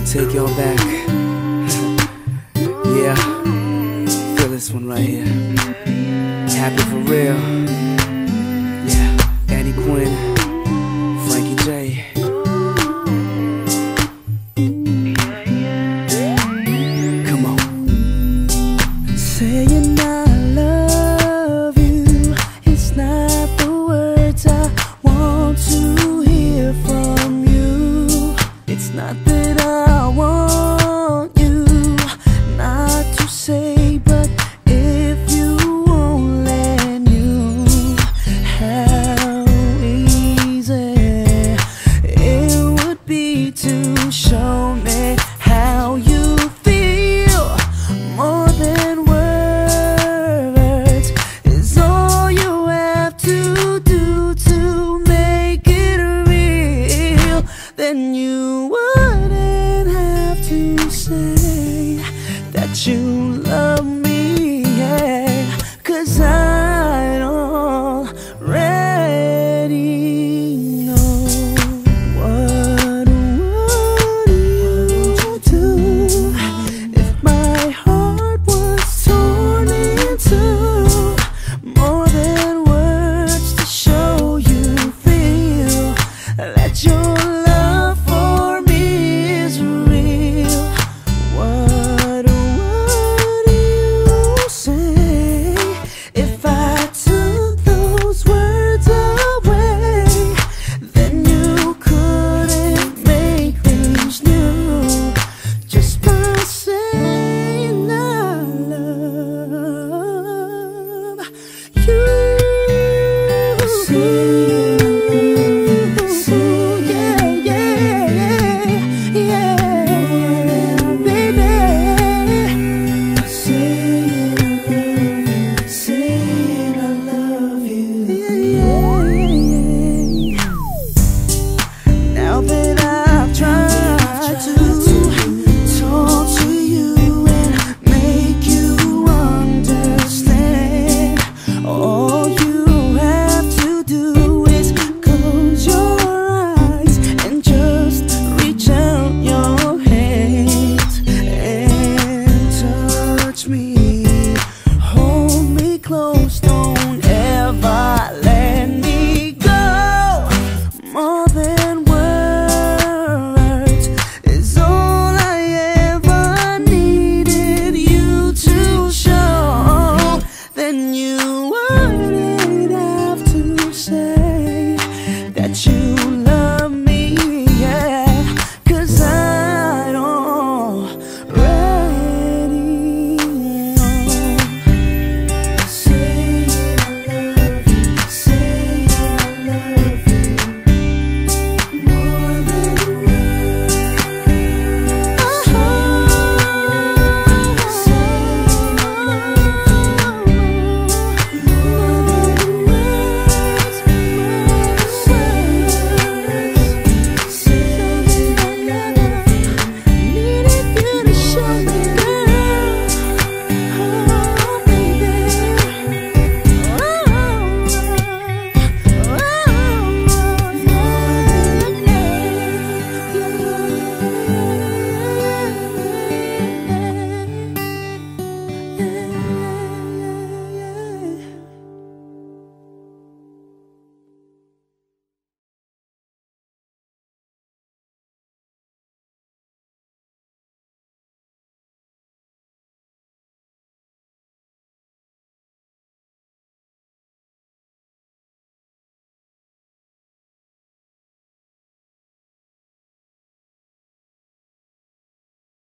Take y'all back. Yeah, feel this one right here. Happy for real. Yeah, Annie Quinn, Frankie J. Come on. Saying I love you, it's not the words I want to hear from you. It's not that I want you not to say, but if you only knew how easy it would be to show me how you feel. More than words is all you have to do to make it real. Then you wouldn't have to say that you love me, yeah, 'cause I already know. What would you do if my heart was torn in two? More than words to show you feel that your love for me is real. What would you say if I took those words away? Then you couldn't make things new just by saying I love you. See